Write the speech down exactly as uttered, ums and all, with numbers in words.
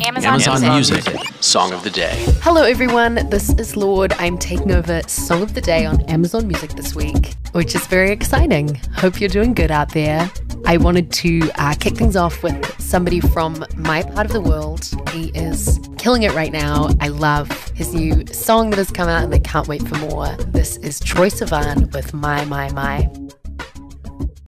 Amazon, Amazon Music. Music Song of the Day. Hello everyone, this is Lorde. I'm taking over Song of the Day on Amazon Music this week, which is very exciting. Hope you're doing good out there. I wanted to uh, kick things off with somebody from my part of the world. He is killing it right now. I love his new song that has come out and I can't wait for more. This is Troye Sivan with My, My, My.